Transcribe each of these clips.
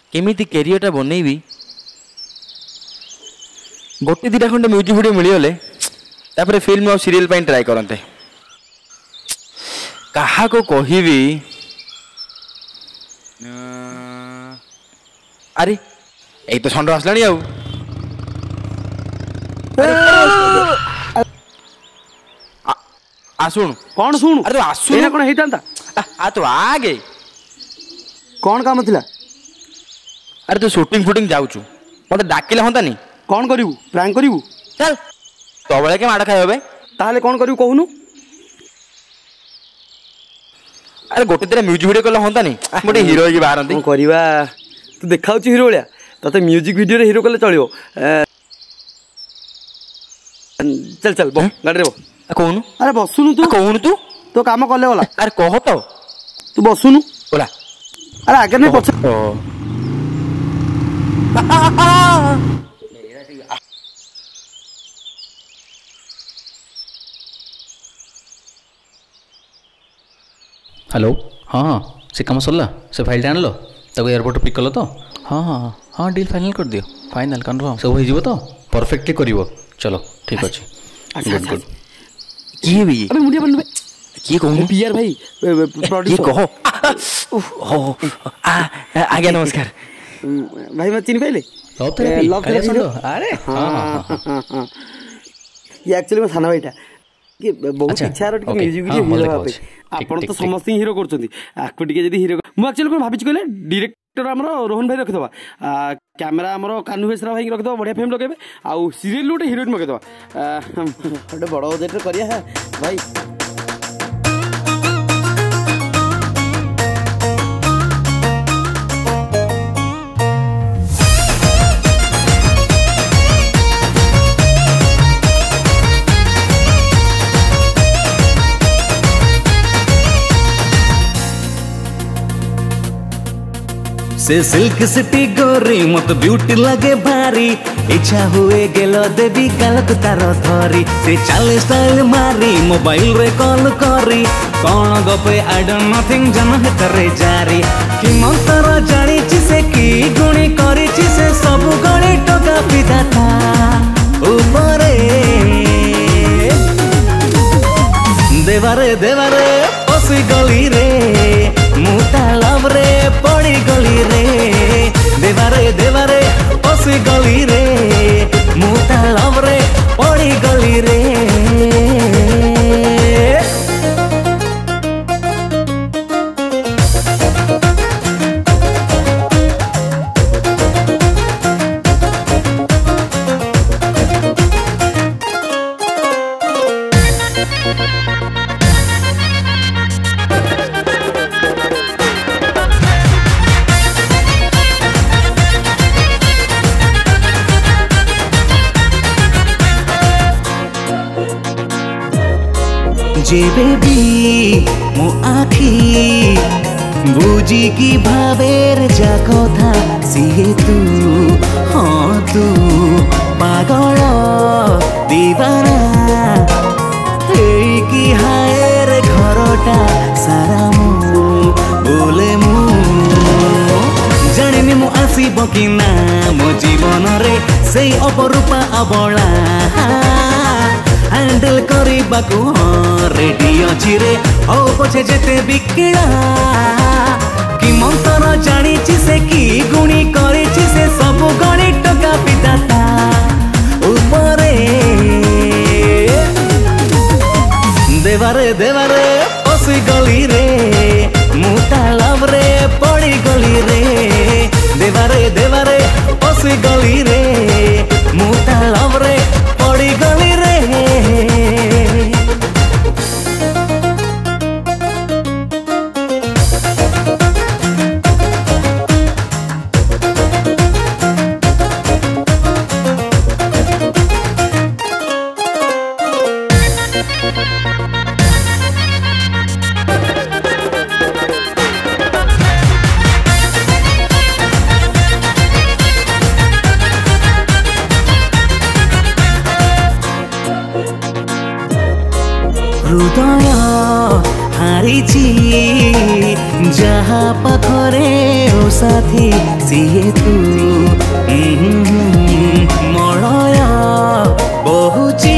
केमिति कैरियरटा बनैबी गोटे दिटा खंडे म्यूजिक वीडियो मिलगले तापर फिल्म और सीरियल पे ट्राई करते कहा को कहबी अरे यही तो षंड आसला आसुण कौन शुणु अरे आसुण कौन होता आ तो आगे कौन काम थिला अरे तू शूटिंग फुटिंग जाऊचु मत डाकिले हंता नहीं कौन करिवु प्रैंक करिवु चल तो बळे के माड़ खाइबे ताले कौन करिवु कहूनु अरे गोटे तेरे म्यूजिक वीडियो कला हंता नहीं मोटे हीरो की बाहरंती कौन करिवा तू देखाउची हीरो भलिया तते म्यूजिक वीडियो रे हीरो कले चलियो चल चल बो गाड़ी रे बो कहूनु अरे बसुनु तू कहूनु तू तो काम कले वाला अरे कह तो तू बसुनु बोला अरे आगे नहीं पछ हेलो हाँ हाँ से कम सरला से फाइल आनल तक एयरपोर्ट पिक कल तो हाँ हाँ हाँ डील फाइनल कर दियो फाइनल कन्फर्म सब हो तो परफेक्टली करिवो चलो ठीक अच्छे गुड गुड किए भी अबे मुडिया बन किए कहूनु पियर भाई प्रोड्यूसर कहो आज्ञा नमस्कार भाई मैं चिन्ह पाइले लव थेरेपी अरे हाँ ये एक्चुअली मैं थाना भाईटा कि बहुत इच्छा रो कि म्यूजिक वीडियो हीरो भाबे आपण तो समस्त हीरो करछंती आकु टिके जदी हीरो मु एक्चुअली कोन भाबिच कहले डायरेक्टर हमरो रोहन भाई रख दबा कैमरा हमरो कान्हू बेसरा भाई रख दबा बढ़िया फिल्म लगेबे आ सीरियल लोटे हीरोइन मगे दबा ओटे बड़ बजट रे करिया है भाई से सिल्क सिटी गोरी मत ब्यूटी लगे भारी इच्छा हुए गेलो देवी गालक तार धरी से चाले स्टाइल मारी मोबाइल रे कॉल करी कौन गपे आई डोंट नथिंग जन हेतरे जारी कि मंतर जानी से की गुणी करी से सब गणी टका पिता था ऊपरे देवारे देवारे पसी गली रे मुता लव रे पड़ी गली रे देवारे देवारे पसी गली रे मुता लव रे पड़ी गली रे जे बेबी मो आखी बुझी की भावेर जा कथा सीए तू हाँ तू पागल दीवाना की हायर घरटा सारा मु बोले मु जानी मु आसीब कि ना मो जीवन रे से अपरूपा अबला हैंडल करबाकू हाँ रेडी अच्छी रे हो पछे जेते बिकिड़ा कि मंतर जानी से की गुणी करी से सब गणी टका पिता था ऊपरे देवारे देवारे पसी गली रे मुता लव रे पड़ी गली रे देवारे देवारे पसी गली रे मुता लव रे पड़ी गली रे हृदय ବାହାରିଛି ଯାହା ପାଖରେ ଓ ସାଥୀ ସିଏ ତୁ ମଳୟ ବହୁଛି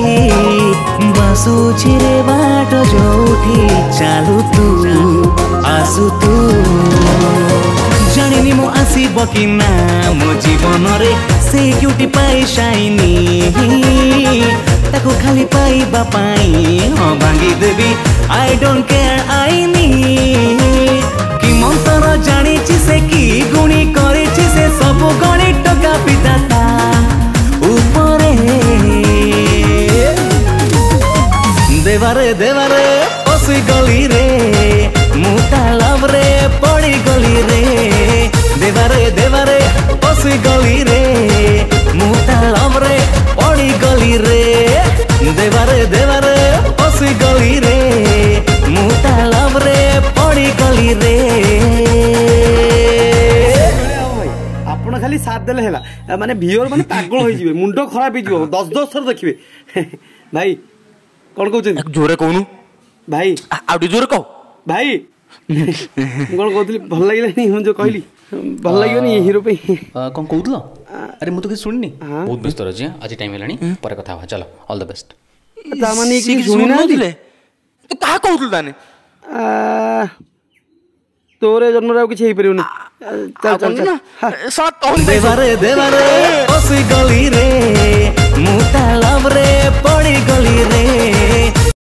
ବାସୁଛି ରେ ବାଟ ଯୋଉଠି ଚାଲୁ ତୁ ଆସୁ ତୁ ଜାଣିନି ମୁଁ ଆସିବ କି ନା ମୋ ଜୀବନରେ ସେ କ୍ୟୁଟି ପାଇ ସାଇନି ତାକୁ ଖାଲି ପାଇବା ପାଇଁ ହଁ ଭାଙ୍ଗିଦେବି ଆଇ ଡୋଣ୍ଟ କେୟାର ଆଇନି କି ମନ୍ତର ଜାଣିଛି ସେ କି ଗୁଣି କରିଛି ସେ ସବୁ ଗଣି ଟଙ୍କା ପିତା ତା ଉପରେ ଦେବାରେ ଦେବାରେ ପଶି ଗଲି ରେ ମୁଁ ତା ଲଭରେ ପଡ଼ି ଗଲି ରେ ଦେବାରେ ଦେବାରେ ପଶି ଗଲି ରେ ମୁଁ ତା ଲଭରେ ପଡ଼ି ଗଲି ରେ ଦେବାରେ ଦେବାରେ ପଶି ଗଲି ରେ ମୁଁ ତା ଲଭରେ ପଡ଼ି ଗଲି ରେ ଆପଣ ଖାଲି ସାଥ ଦେଲେ ହେଲା ମାନେ ଭିଓର ମାନେ ପାଗଳ ହେଇଯିବେ ମୁଣ୍ଡ ଖରାପ ହେଇଯିବ 10 ଥର ଦେଖିବେ ଭାଇ କଣ କହୁଛନ୍ତି ଜୋରେ କହୁନୁ ଭାଇ ଆଉ ଟିକେ ଜୋରେ କହ ଭାଇ ମୁଁ କଣ କହୁଥିଲି ଭଲ ଲାଗିଲାନି ମୁଁ ଯୋଉ କହିଲି ଭଲ ଲାଗିବନି ହିରୋ ପାଇଁ କଣ କହୁଥିଲ ଆରେ ମୁଁ ତ କିଛି ଶୁଣିନି ବହୁତ ବ୍ୟସ୍ତ ଅଛି ଆଜି ଟାଇମ୍ ହେଲାଣି ପରେ କଥା ହବା ଚାଲ ଅଲ୍ ଦ ବେଷ୍ଟ ତାମାନେ ଶୁଣି ନଥିଲେ ତୁ କାହା କହୁଥିଲୁ ତାନେ ତୋର ଜନ୍ମରେ ଆଉ କିଛି ହେଇପାରିବନି ଚାଲ ଚାଲ ଚାଲ ଦେବାରେ ଦେବାରେ ପଶି ଗଲି ରେ ମୁଁ ତା ଲଭରେ ପଡ଼ି ଗଲି ରେ